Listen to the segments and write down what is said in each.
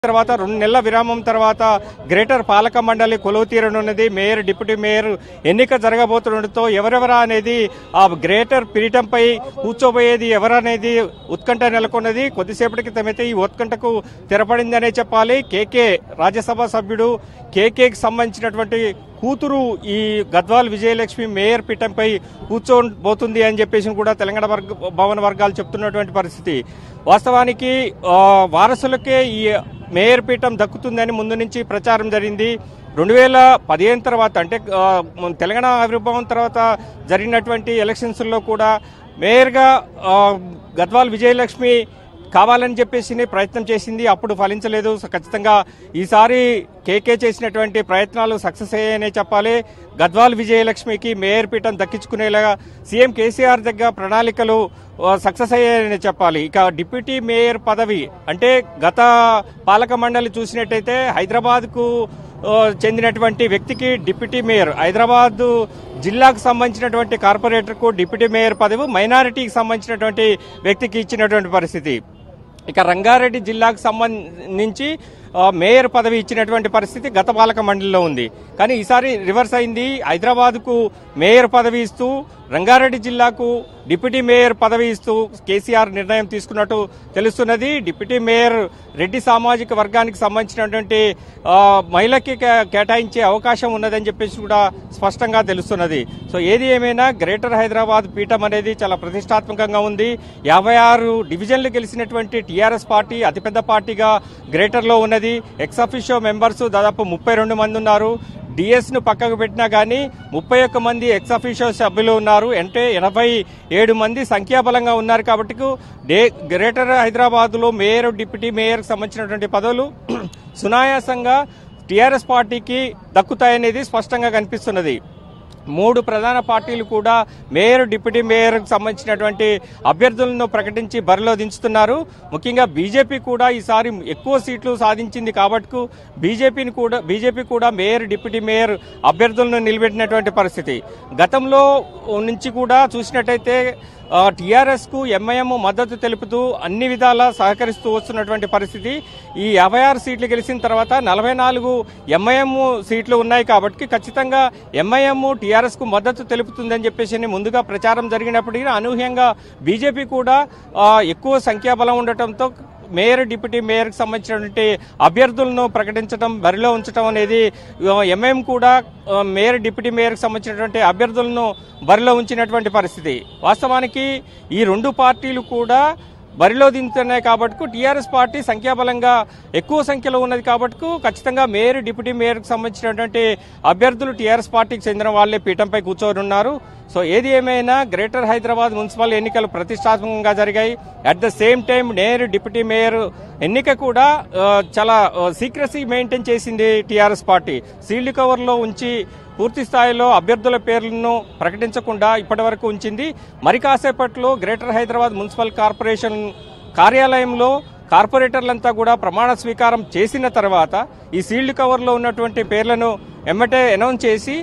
తర్వాత 2 నెలల విరామం తర్వాత గ్రేటర్ పాలక మండలి కొలువు తీరనున్నది. మేయర్, డిప్యూటీ మేయర్ ఎన్నిక జరగబోతుండటంతో ఎవరెవరా అనేది ఆ గ్రేటర్ పీఠంపై కూర్చోబోయేది ఎవరనేది ఉత్కంఠ నెలకొన్నది. కొద్దిసేపటి క్రితమైతే ఈ ఉత్కంఠకు తెరపడిందనే చెప్పాలి. కేకే రాజ్యసభ సభ్యుడు కేకేకి సంబంధించినటువంటి కూతురు ఈ గద్వాల్ విజయలక్ష్మి మేయర్ పీఠంపై కూర్చోబోతుంది అని చెప్పేసి కూడా తెలంగాణ భవన వర్గాలు చెప్తున్నటువంటి పరిస్థితి. వాస్తవానికి వారసులకే ఈ మేయర్ పీఠం దక్కుతుందని ముందు నుంచి ప్రచారం జరిగింది. 2015 తర్వాత అంటే తెలంగాణ ఆవిర్భావం తర్వాత జరిగినటువంటి ఎలక్షన్స్లో కూడా మేయర్గా గద్వాల్ విజయలక్ష్మి కావాలని చెప్పేసి ప్రయత్నం చేసింది. అప్పుడు ఫలించలేదు. ఖచ్చితంగా ఈసారి కేకే చేసినటువంటి ప్రయత్నాలు సక్సెస్ అయ్యాయనే చెప్పాలి. గద్వాల్ విజయలక్ష్మికి మేయర్ పీఠం దక్కించుకునేలాగా సీఎం కేసీఆర్ దగ్గర ప్రణాళికలు సక్సెస్ అయ్యాయని చెప్పాలి. ఇక డిప్యూటీ మేయర్ పదవి అంటే గత పాలక మండలి చూసినట్టయితే హైదరాబాద్కు చెందినటువంటి వ్యక్తికి డిప్యూటీ మేయర్, హైదరాబాద్ జిల్లాకు సంబంధించినటువంటి కార్పొరేటర్కు డిప్యూటీ మేయర్ పదవి మైనారిటీకి సంబంధించినటువంటి వ్యక్తికి ఇచ్చినటువంటి పరిస్థితి. ఇక రంగారెడ్డి జిల్లాకు సంబంధించి మేయర్ పదవి ఇచ్చినటువంటి పరిస్థితి గత పాలక మండలిలో ఉంది. కానీ ఈసారి రివర్స్ అయింది. హైదరాబాద్కు మేయర్ పదవి ఇస్తూ రంగారెడ్డి జిల్లాకు డిప్యూటీ మేయర్ పదవి ఇస్తూ కేసీఆర్ నిర్ణయం తీసుకున్నట్టు తెలుస్తున్నది. డిప్యూటీ మేయర్ రెడ్డి సామాజిక వర్గానికి సంబంధించినటువంటి మహిళకి కేటాయించే అవకాశం ఉన్నదని చెప్పేసి కూడా స్పష్టంగా తెలుస్తున్నది. సో ఏది ఏమైనా గ్రేటర్ హైదరాబాద్ పీఠం అనేది చాలా ప్రతిష్టాత్మకంగా ఉంది. 56 డివిజన్లు గెలిచినటువంటి టీఆర్ఎస్ పార్టీ అతిపెద్ద పార్టీగా గ్రేటర్లో ఉన్నది. ఎక్స్ అఫిషియో మెంబర్స్ దాదాపు 32 మంది ఉన్నారు. డిఎస్ ను పక్కకు పెట్టినా గానీ 31 మంది ఎక్స్ అఫిషియో సభ్యులు ఉన్నారు. అంటే 87 మంది సంఖ్యాబలంగా ఉన్నారు. కాబట్టి గ్రేటర్ హైదరాబాద్ లో మేయర్, డిప్యూటీ మేయర్ సంబంధించినటువంటి పదవులు సునాయాసంగా టీఆర్ఎస్ పార్టీకి దక్కుతాయనేది స్పష్టంగా కనిపిస్తున్నది. 3 ప్రధాన పార్టీలు కూడా మేయర్, డిప్యూటీ మేయర్ సంబంధించినటువంటి అభ్యర్థులను ప్రకటించి బరిలో దించుతున్నారు. ముఖ్యంగా బీజేపీ కూడా ఈసారి ఎక్కువ సీట్లు సాధించింది కాబట్టి బీజేపీ కూడా మేయర్, డిప్యూటీ మేయర్ అభ్యర్థులను నిలబెట్టినటువంటి పరిస్థితి. గతంలో నుంచి కూడా చూసినట్టయితే టీఆర్ఎస్ కు ఎంఐఎం మద్దతు తెలుపుతూ అన్ని విధాలా సహకరిస్తూ వస్తున్నటువంటి పరిస్థితి. ఈ 56 సీట్లు గెలిచిన తర్వాత 44 ఎంఐఎం సీట్లు ఉన్నాయి. కాబట్టి ఖచ్చితంగా ఎంఐఎం టీఆర్ఎస్ కు మద్దతు తెలుపుతుందని చెప్పేసి ముందుగా ప్రచారం జరిగినప్పటికీ అనూహ్యంగా బీజేపీ కూడా ఎక్కువ సంఖ్యాబలం ఉండటంతో మేయర్, డిప్యూటీ మేయర్కి సంబంధించినటువంటి అభ్యర్థులను ప్రకటించడం, బరిలో ఉంచడం అనేది ఎంఐఎం కూడా మేయర్, డిప్యూటీ మేయర్కి సంబంధించినటువంటి అభ్యర్థులను బరిలో ఉంచినటువంటి పరిస్థితి. వాస్తవానికి ఈ 2 పార్టీలు కూడా బరిలో దించుతున్నాయి. కాబట్టి టీఆర్ఎస్ పార్టీ సంఖ్యాబలంగా ఎక్కువ సంఖ్యలో ఉన్నది. కాబట్టి ఖచ్చితంగా మేయర్, డిప్యూటీ మేయర్కి సంబంధించినటువంటి అభ్యర్థులు టీఆర్ఎస్ పార్టీకి చెందిన వాళ్లే పీఠంపై కూర్చోనున్నారు. సో ఏది ఏమైనా గ్రేటర్ హైదరాబాద్ మున్సిపల్ ఎన్నికలు ప్రతిష్టాత్మకంగా జరిగాయి. At the same time mayor, deputy mayor ఎన్నిక కూడా చాలా సీక్రసీ మెయింటైన్ చేసింది టీఆర్ఎస్ పార్టీ. సీల్డ్ కవర్లో ఉంచి పూర్తి స్థాయిలో అభ్యర్థుల పేర్లను ప్రకటించకుండా ఇప్పటి వరకు ఉంచింది. మరి కాసేపట్లో గ్రేటర్ హైదరాబాద్ మున్సిపల్ కార్పొరేషన్ కార్యాలయంలో కార్పొరేటర్లంతా కూడా ప్రమాణ స్వీకారం చేసిన తర్వాత ఈ సీల్డ్ కవర్లో ఉన్నటువంటి పేర్లను ఎమ్మటే అనౌన్స్ చేసి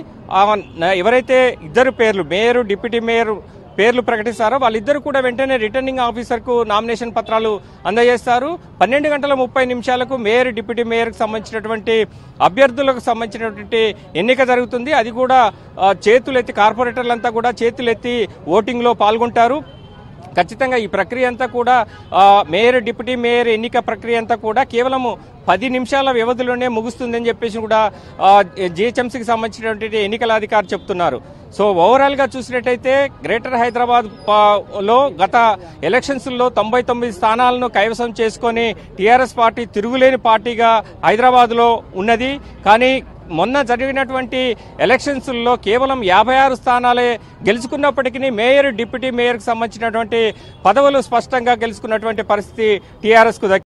ఎవరైతే 2 పేర్లు మేయర్, డిప్యూటీ మేయర్ పేర్లు ప్రకటిస్తారో వాళ్ళిద్దరు కూడా వెంటనే రిటర్నింగ్ ఆఫీసర్ కు నామినేషన్ పత్రాలు అందజేస్తారు. 12 గంటల 30 నిమిషాలకు మేయర్, డిప్యూటీ మేయర్ కు సంబంధించినటువంటి అభ్యర్థులకు సంబంధించినటువంటి ఎన్నిక జరుగుతుంది. అది కూడా చేతులెత్తి కార్పొరేటర్లంతా కూడా చేతులెత్తి ఓటింగ్ లో పాల్గొంటారు. ఖచ్చితంగా ఈ ప్రక్రియ అంతా కూడా మేయర్, డిప్యూటీ మేయర్ ఎన్నిక ప్రక్రియ అంతా కూడా కేవలం 10 నిమిషాల వ్యవధిలోనే ముగుస్తుందని చెప్పేసి కూడా GHMCకి సంబంధించినటువంటి ఎన్నికల అధికారి చెప్తున్నారు. సో ఓవరాల్ గా చూసినట్టయితే గ్రేటర్ హైదరాబాద్ లో గత ఎలక్షన్స్ లో 99 స్థానాలను కైవసం చేసుకుని టీఆర్ఎస్ పార్టీ తిరుగులేని పార్టీగా హైదరాబాద్ లో ఉన్నది. కానీ మొన్న జరిగినటువంటి ఎలక్షన్స్ లో కేవలం 56 స్థానాలే గెలుచుకున్నప్పటికీ మేయర్, డిప్యూటీ మేయర్ కు సంబంధించినటువంటి పదవులు స్పష్టంగా గెలుచుకున్నటువంటి పరిస్థితి టీఆర్ఎస్ కు